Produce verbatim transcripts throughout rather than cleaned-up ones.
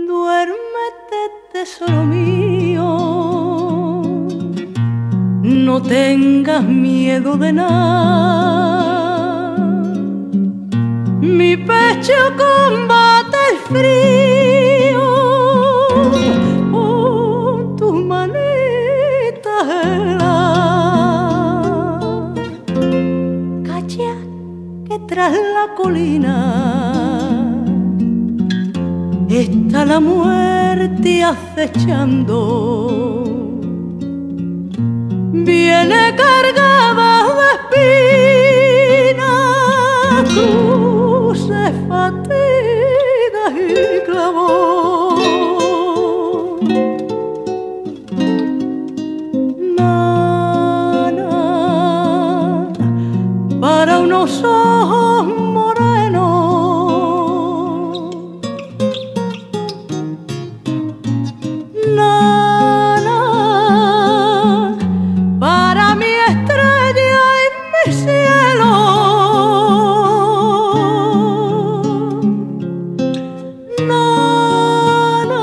Duérmete, tesoro mío, no tengas miedo de nada. Mi pecho combate el frío con tus manitas heladas. Calla que tras la colina está la muerte acechando, viene cargada de espinas, cruces, fatigas y clavos. Nana, para unos ojos morenos, nana, para mi estrella y mi cielo, nana,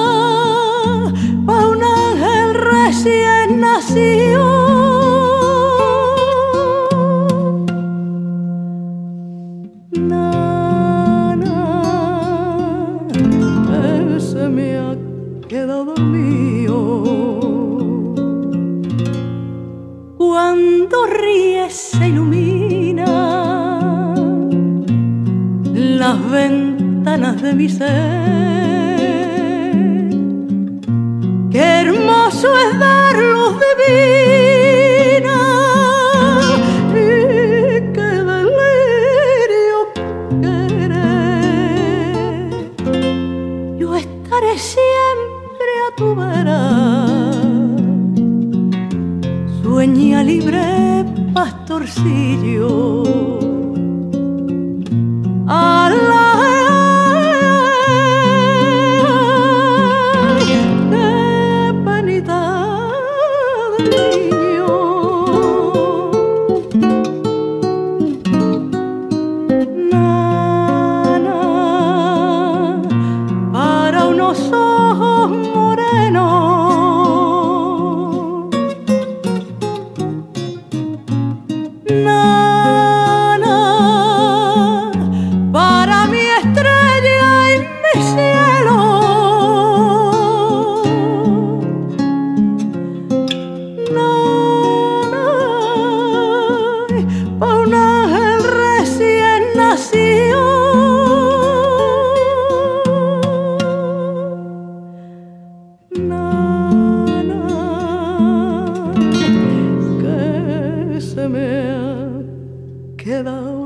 para un ángel recién nacido. Nana, él se me ha quedado dormido. Cuando ríes se ilumina las ventanas de mi ser. Qué hermoso es dar luz divina y qué delirio querer. Yo estaré siempre a tu vera, sueña libre, pastorcillo. Ala, qué penita de niño. Nana, para unos ojos morenos, nana, para mi estrella y mi cielo, nana, para un ángel recién nacido. Nana, que se me ha quedado